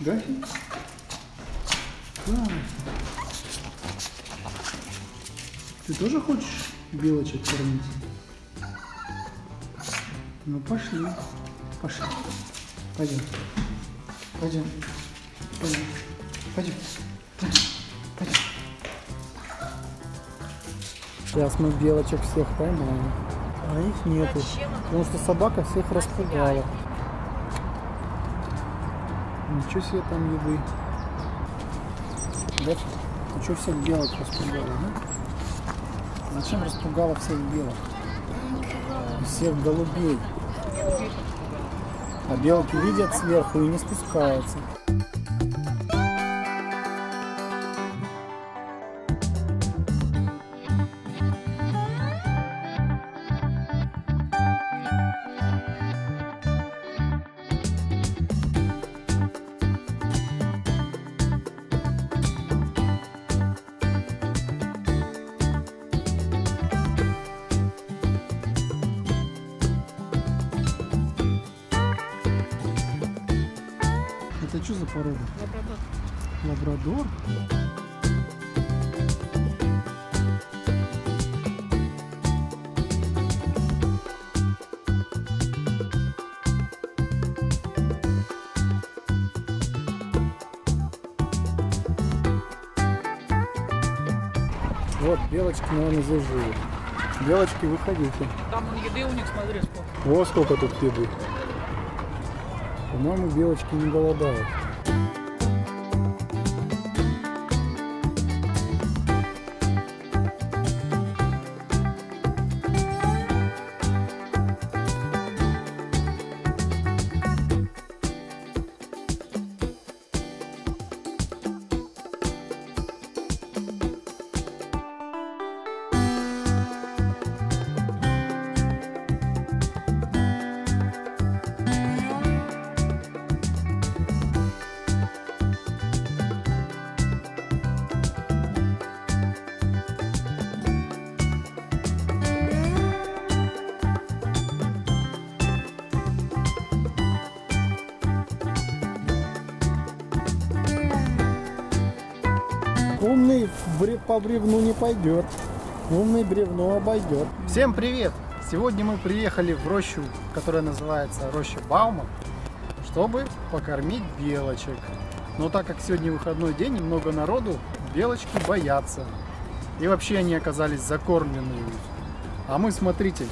Гаффи? Класс. Ты тоже хочешь белочек кормить? Ну пошли. Пошли. Пойдем. Пойдем. Пойдем. Пойдем. Пойдем. Сейчас мы белочек всех поймаем. А их нету. Потому что собака всех распугала. Ничего себе там еды. Да? Ты что всех белок распугала, да? Зачем распугала всех белок? Всех голубей. А белки видят сверху и не спускаются. Это что за порода? Лабрадор. Лабрадор? Вот, белочки, наверное, здесь живут. Белочки, выходите. Там еды у них, смотри, сколько. Вот сколько тут еды. По-моему, белочки не голодают. Умный по бревну не пойдет, умный бревно обойдет. Всем привет! Сегодня мы приехали в рощу, которая называется роща Баума, чтобы покормить белочек. Но так как сегодня выходной день и много народу, белочки боятся. И вообще они оказались закормленные. А мы, смотрите,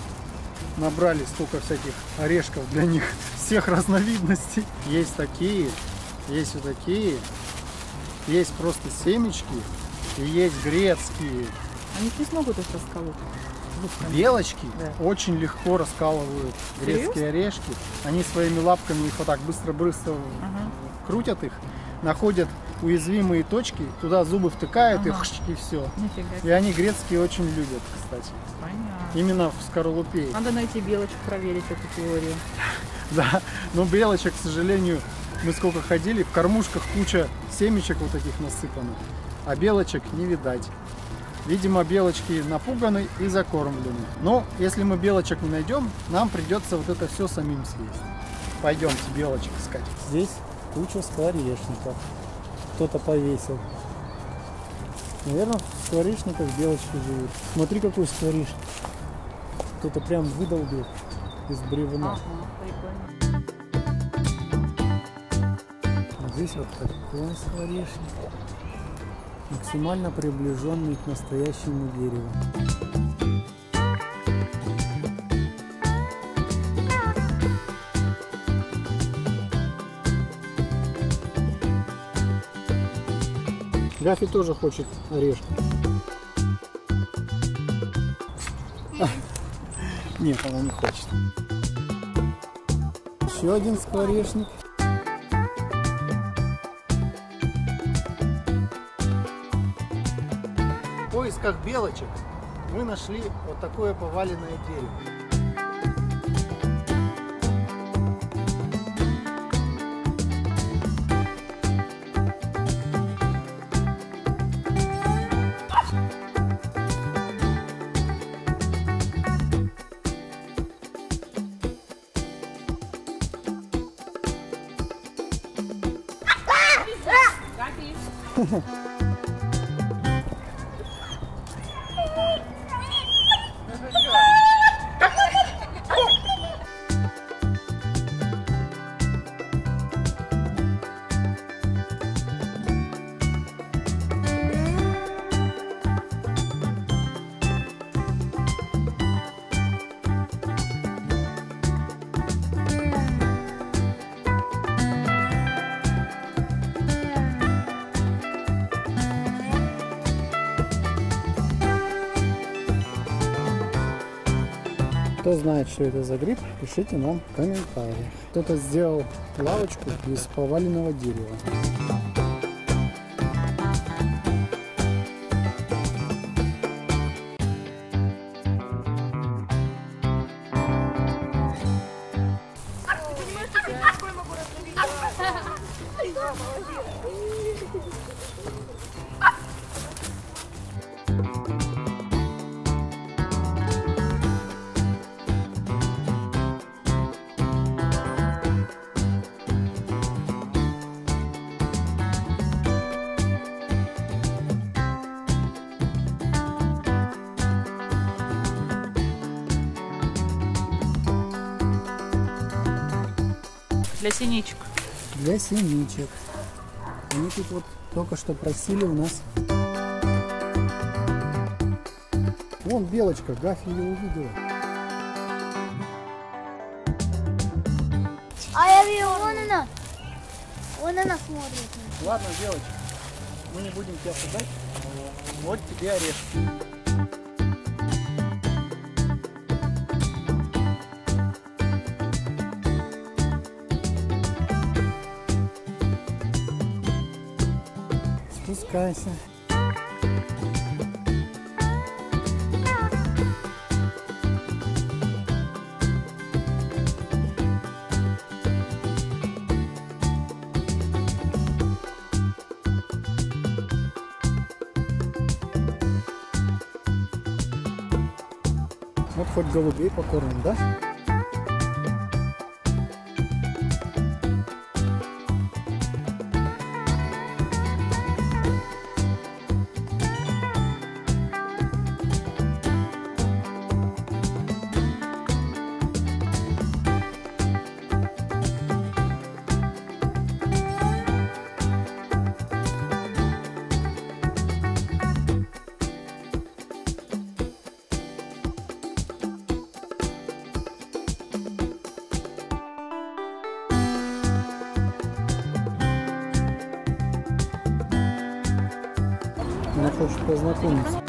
набрали столько всяких орешков для них, всех разновидностей. Есть такие, есть вот такие. Есть просто семечки и есть грецкие. Они не смогут их расколоть. Белочки очень легко раскалывают грецкие орешки. Они своими лапками их вот так быстро-быстро крутят их, находят уязвимые точки, туда зубы втыкают и все. И они грецкие очень любят, кстати. Понятно. Именно в скорлупе. Надо найти белочек, проверить эту теорию. Да, но белочек, к сожалению, мы сколько ходили, в кормушках куча семечек вот таких насыпанных, а белочек не видать. Видимо, белочки напуганы и закормлены. Но если мы белочек не найдем, нам придется вот это все самим съесть. Пойдемте белочек искать. Здесь куча скворечников. Кто-то повесил. Наверное, в скворечниках белочки живут. Смотри, какой скворечник. Кто-то прям выдолбил из бревна. Здесь вот такой скворечник, максимально приближенный к настоящему дереву. Гаффи тоже хочет орешки. Нет, она не хочет. Еще один скворечник. В поисках белочек мы нашли вот такое поваленное дерево. Гаффи. Кто знает, что это за гриб, пишите нам в комментариях. Кто-то сделал лавочку из поваленного дерева. Для синичек. Для синичек. Они тут вот только что просили у нас. Вон белочка, Гаффи ее увидела. А я вижу, вон она. Вон она смотрит. Ладно, белочка, мы не будем тебя садать. Вот тебе орешки. Спускайся. Вот хоть голубей покормим, да? Она хочет познакомиться.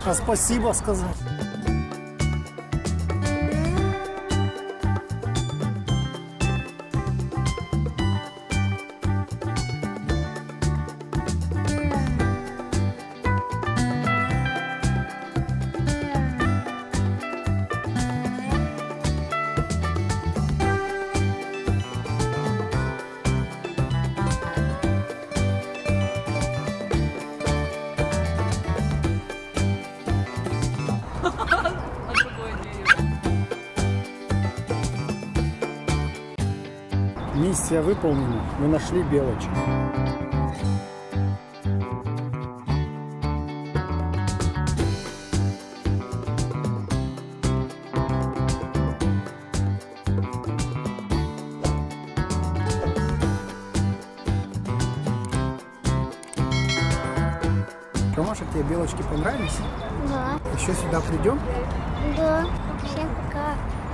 А спасибо сказать. Миссия выполнена. Мы нашли белочек. Ромашек, тебе белочки понравились? Да. Еще сюда придем? Да. Всем пока.